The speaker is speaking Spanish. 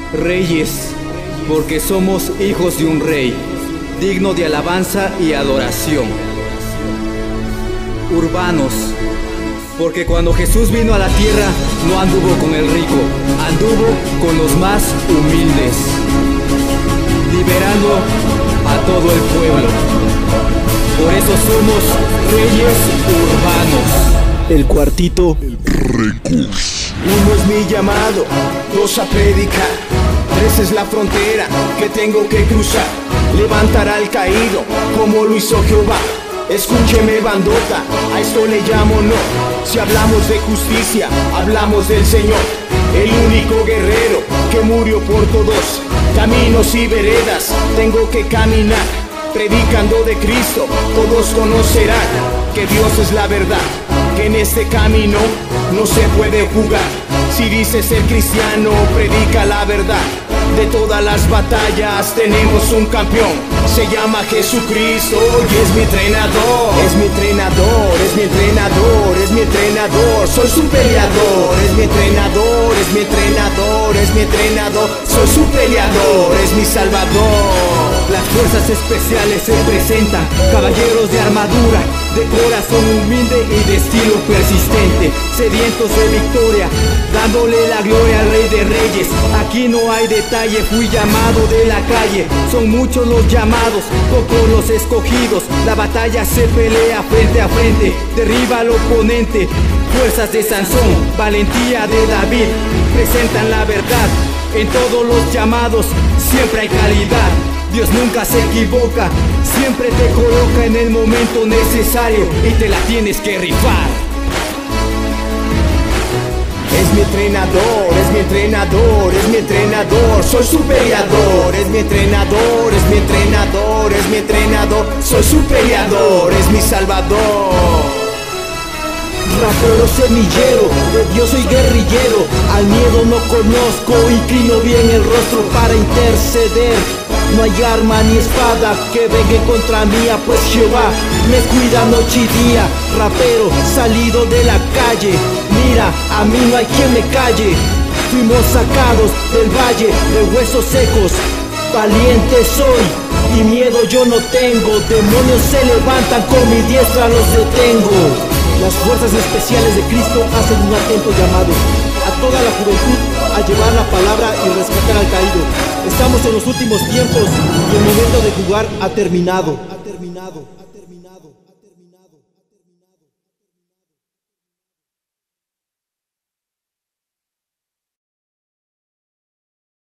Reyes, porque somos hijos de un rey, digno de alabanza y adoración. Urbanos, porque cuando Jesús vino a la tierra no anduvo con el rico, anduvo con los más humildes, liberando a todo el pueblo. Por eso somos reyes urbanos. El cuartito. Uno es mi llamado, dos a predicar, tres es la frontera que tengo que cruzar. Levantar al caído como lo hizo Jehová. Escúcheme bandota, a esto le llamo no. Si hablamos de justicia, hablamos del Señor, el único guerrero que murió por todos. Caminos y veredas tengo que caminar, predicando de Cristo. Todos conocerán que Dios es la verdad, que en este camino no se puede jugar. Si dices ser cristiano, predica la verdad. De todas las batallas tenemos un campeón, se llama Jesucristo y es mi entrenador. Es mi entrenador, es mi entrenador, es mi entrenador. Soy su peleador, es mi entrenador, es mi entrenador, es mi entrenador. Soy su peleador, es mi salvador. Las fuerzas especiales se presentan, caballeros de armadura, de corazón humilde y de estilo persistente, sedientos de victoria, dándole la gloria al Rey de Reyes. Aquí no hay detalle, fui llamado de la calle. Son muchos los llamados, pocos los escogidos. La batalla se pelea frente a frente, derriba al oponente. Fuerzas de Sansón, valentía de David, presentan la verdad. En todos los llamados siempre hay calidad. Dios nunca se equivoca, siempre te coloca en el momento necesario y te la tienes que rifar. Es mi entrenador, es mi entrenador, es mi entrenador. Soy su peleador, es mi entrenador, es mi entrenador, es mi entrenador. Soy su peleador, es mi salvador. Rapero semillero, de Dios soy guerrillero. Al miedo no conozco, inclino bien el rostro para interceder. No hay arma ni espada que venga contra mí, pues Jehová me cuida noche y día. Rapero salido de la calle, mira, a mí no hay quien me calle. Fuimos sacados del valle de huesos secos, valiente soy y miedo yo no tengo. Demonios se levantan, con mi diestra los detengo. Las fuerzas especiales de Cristo hacen un atento llamado a toda la juventud a llevar la palabra y rescatar al caído. Estamos en los últimos tiempos y el momento de jugar ha terminado.